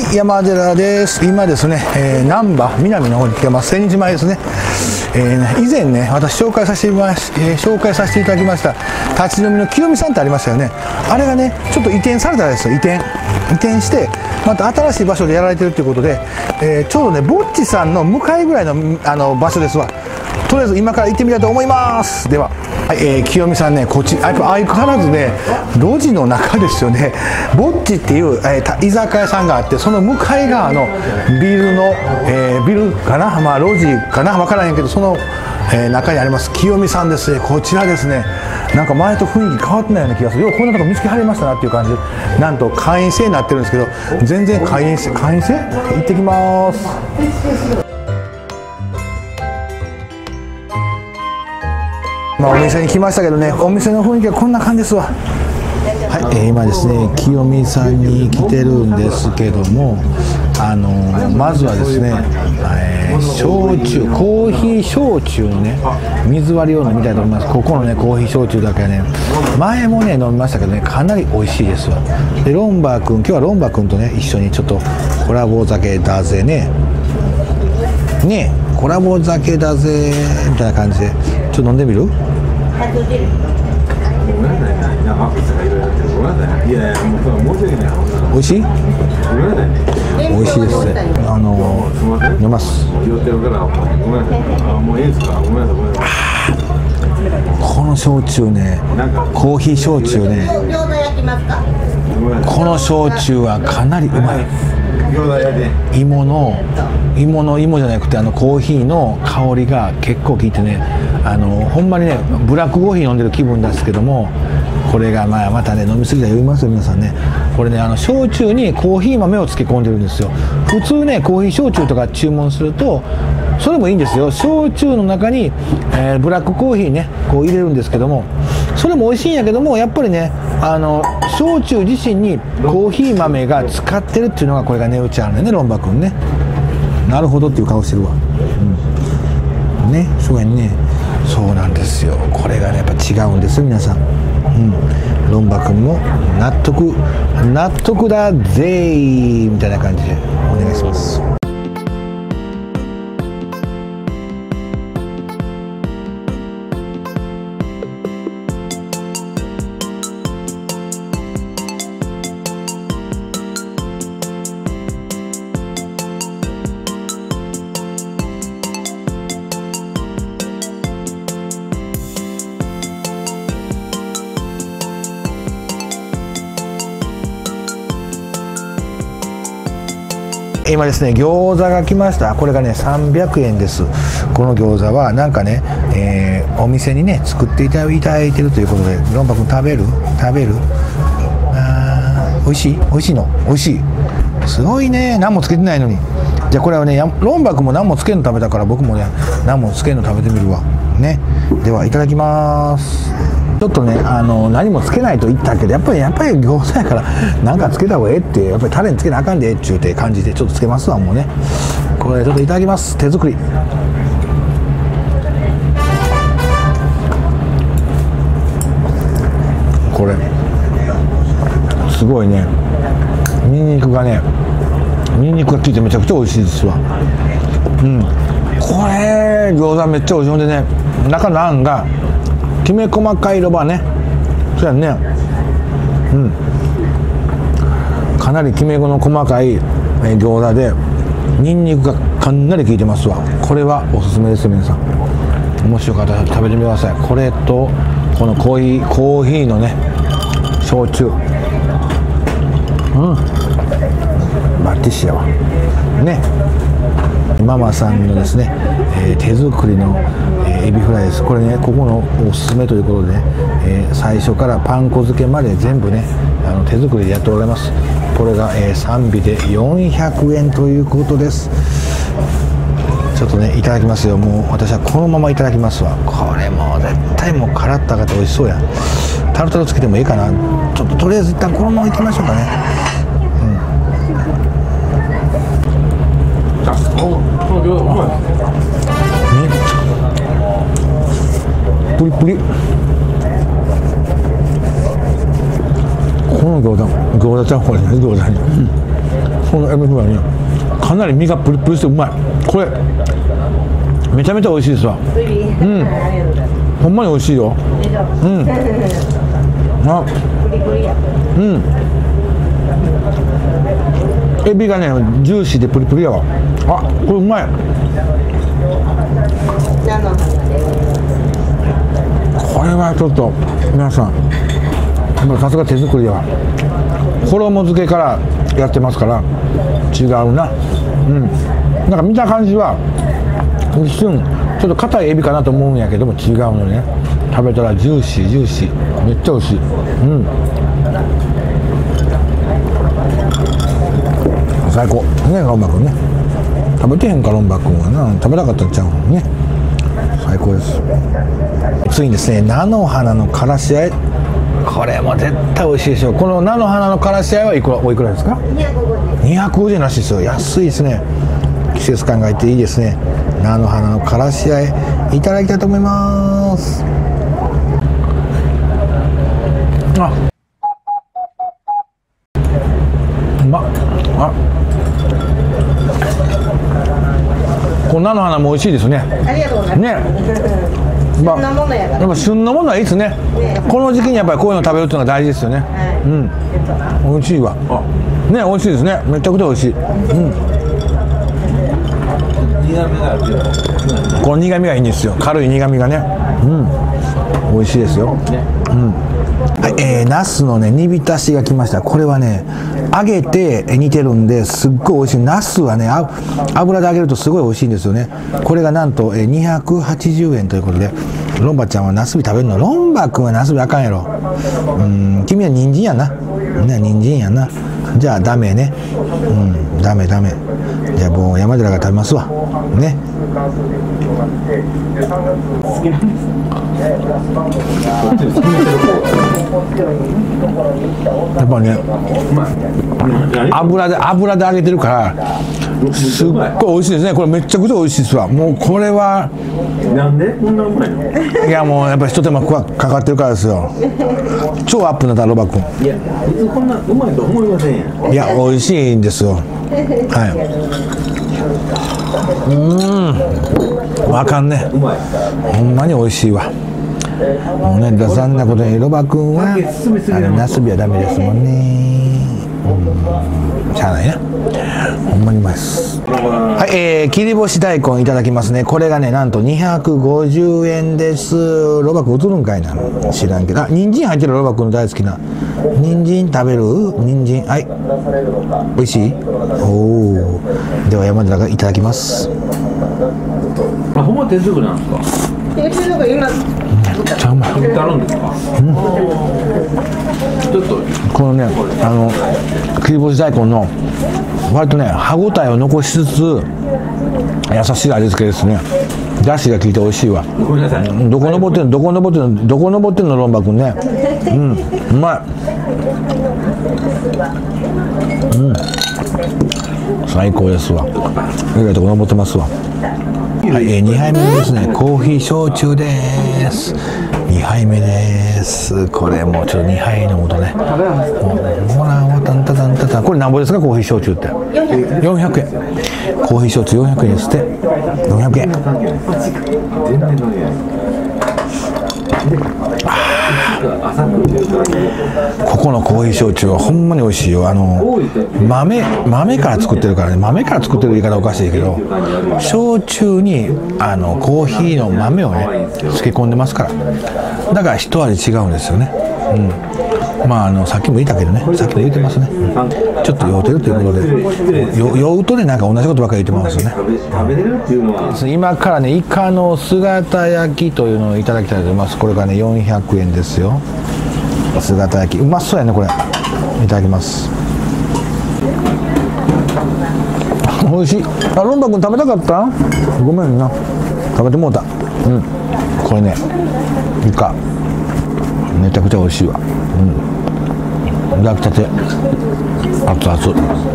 い、山寺です。今ですね、難波南の方に来てます。千日前ですね。以前ね、私紹介させていただきました立ち飲みの清美さんってありましたよね。あれがね、ちょっと移転されたんですよ。移転してまた新しい場所でやられてるということで、ちょうどねぼっちさんの向かいぐらいの場所ですわ。とりあえず今から行ってみたいと思います。では、はい、清美さんね、こっちやっぱ相変わらずね路地の中ですよね。ぼっちっていう、居酒屋さんがあって、その向かい側のビルの、ビルかな、まあ路地かな、分からへんけど、その、中にあります清美さんですね。こちらですね、なんか前と雰囲気変わってないような気がする。ようこんなとこ見つけはりましたなっていう感じで、なんと会員制になってるんですけど、全然会員制行ってきます。まあ、お店に来ましたけどね、お店の雰囲気はこんな感じですわ。はい、今ですね清美さんに来てるんですけども、まずはですね、焼酎、コーヒー焼酎のね水割りを飲みたいと思います。ここのねコーヒー焼酎だけはね、前もね飲みましたけどね、かなり美味しいですわ。でロンバー君、今日はロンバー君とね一緒にちょっとコラボ酒だぜね、コラボ酒だぜみたいな感じでちょっと飲んでみる？美味しい？美味しいですね。飲みます。この焼酎ね、コーヒー焼酎ね、この焼酎はかなりうまい。芋じゃなくてコーヒーの香りが結構効いてね、ほんまにねブラックコーヒー飲んでる気分ですけども、これがまたね飲みすぎたら酔いますよ皆さんね。これね焼酎にコーヒー豆を漬け込んでるんですよ。普通ねコーヒー焼酎とか注文するとそれもいいんですよ。焼酎の中に、ブラックコーヒーねこう入れるんですけども、それも美味しいんやけども、やっぱりね焼酎自身にコーヒー豆が使ってるっていうのがこれが値打ちあるね、ロンバ君ね。なるほどっていう顔してるわ。ね、そうやんね。そうなんですよ。これがねやっぱ違うんですよ皆さん。ロンバ君も納得だぜーみたいな感じでお願いします。今ですね餃子が来ました。これがね300円です。この餃子はなんかね、お店にね作っていただいてるということで、ロンバ君食べる？美味しいの？美味しい。すごいね、何もつけてないのに。じゃあこれはねロンバ君も何もつけんの食べたから、僕もね何もつけんの食べてみるわね。ではいただきます。ちょっとね何もつけないと言ったけど、やっぱり餃子やから何かつけた方がええって、やっぱりタレにつけなあかんでええっちゅうて感じでちょっとつけますわ。もうねこれちょっといただきます。手作り。これすごいね、ニンニクが効いてめちゃくちゃ美味しいですわ。これ餃子めっちゃ美味しい。ほんでね中のあんがきめ細かいロバね。そうやんね。かなりきめの細かい餃子でニンニクがかなり効いてますわ。これはおすすめですよ皆さん。もしよかったら食べてみてください。これとこのコーヒーのね焼酎、バッティシやわね。ママさんのですね、手作りの、エビフライです。これねここのおすすめということでね、最初からパン粉漬けまで全部ね手作りでやっておられます。これが、3尾で400円ということです。ちょっとねいただきますよ。もう私はこのままいただきますわ。これもう絶対もうカラッと揚がって美味しそうや。タルタルつけてもいいかな。ちょっととりあえず一旦このままいきましょうかね。プリプリ。この餃子ちゃんこれね、餃子に、 このエビフライね、かなり身がプリプリしてうまい。これめちゃめちゃ美味しいですわ。ほんまに美味しいよ。エビがねジューシーでプリプリやわ。あ、これうまい。これはちょっと皆さんさすが手作りやわ。衣付けからやってますから違うな。なんか見た感じは一瞬ちょっと硬いエビかなと思うんやけども違うのね。食べたらジューシージューシー、めっちゃ美味しい。最高ね、ロンバ君ね。食べてへんかロンバ君はな。食べなかったんちゃうのね。最高です。次にですね、菜の花のからしあえ。これも絶対美味しいでしょ。この菜の花のからしあえはいくら、おいくらですか？250円らしいですよ。安いですね。季節感がいていいですね。菜の花のからしあえいただきたいと思います。あ、うまっ。こんなの花も美味しいですね。 ありがとうございます。 ね。 旬なものやから。 やっぱ旬のものはいいですね。この時期にやっぱりこういうの食べるっていうのが大事ですよね。美味しいわ。ね、美味しいですね。めちゃくちゃ美味しい。この苦味がいいんですよ。軽い苦味がね。美味しいですよ。はい、ナスのね煮浸しが来ました。これはね揚げて煮てるんですっごい美味しい。ナスはね油で揚げるとすごい美味しいんですよね。これがなんと280円ということで、ロンバちゃんはナスビ食べるの？ロンバ君はナスビあかんやろ。君は人参やな。ね、人参やな。じゃあダメね。ダメ。じゃあもう山寺が食べますわね。やっぱね油で揚げてるからすっごい美味しいですね。これめちゃくちゃ美味しいですわ。もうこれはなんでこんなうまいの？ いやもうやっぱり一手間かかってるからですよ。超アップなったロバ君。 いや別にこんなうまいと思いませんやん。 いや美味しいんですよ。わかんね。ほんまに美味しいわ。もうね、残念なことにロバ君はナスビはダメですもんね。しゃあないな。ほんまにうまいです。はい、切り干し大根いただきますね。これがねなんと250円です。ロバ君映るんかいな、知らんけど。人参入ってる。ロバ君の大好きな人参食べる？人参、はい、美味しい。おお、では山寺がいただきます。 あ、ほんま手作りなんですか？ 手作りのが今めっちゃうまい。 作ってあるんですか？ちょっとこのね切り干し大根の割とね歯ごたえを残しつつ優しい味付けですね。だしが効いて美味しいわ。 ごめんなさい。 どこ登ってんのロンバ君ね。うまい。最高ですわ。えらいとこ登ってますわ。はい、2杯目ですね。コーヒー焼酎です。2杯目です。これもうちょっと2杯飲むとね。ほら、タンタタンタタン。これ何ぼですか、コーヒー焼酎って。400円。コーヒー焼酎400円ですって。400円。ここのコーヒー焼酎はほんまに美味しいよ。豆から作ってるからね。豆から作ってる言い方おかしいけど、焼酎にコーヒーの豆をね漬け込んでますから、だから一味違うんですよね。まあさっきも言ったけどね、さっきも言ってますね。ちょっと酔うてるということで、酔うとねなんか同じことばっかり言ってますよね。今からねイカの姿焼きというのをいただきたいと思います。これがね400円ですよ。姿焼きうまそうやねこれ。いただきます。美味しい。ロンバ君食べたかった？ごめんな、食べてもうた。これねイカめちゃくちゃ美味しいわ。焼きたて熱々。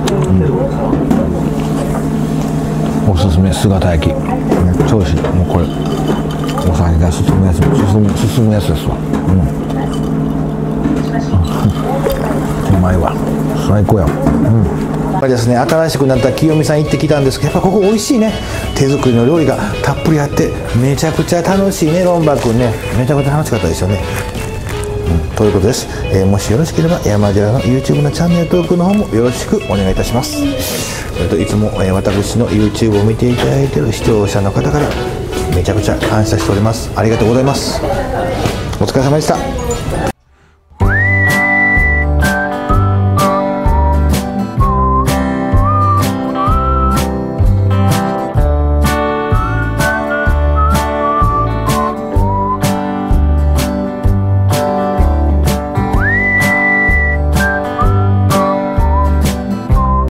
おすすめ姿焼きめっちゃ美味しい。もうこれお酒が進むやつですわ。うまいわ。最高やわ。 ぱりですね、新しくなった清美さん行ってきたんですけど、やっぱここ美味しいね。手作りの料理がたっぷりあってめちゃくちゃ楽しいね。ロンバ君ね、めちゃくちゃ楽しかったですよね。ということです。もしよろしければ山寺の YouTube のチャンネル登録の方もよろしくお願いいたします。いつも私の YouTube を見ていただいている視聴者の方からめちゃくちゃ感謝しております。ありがとうございます。お疲れ様でした。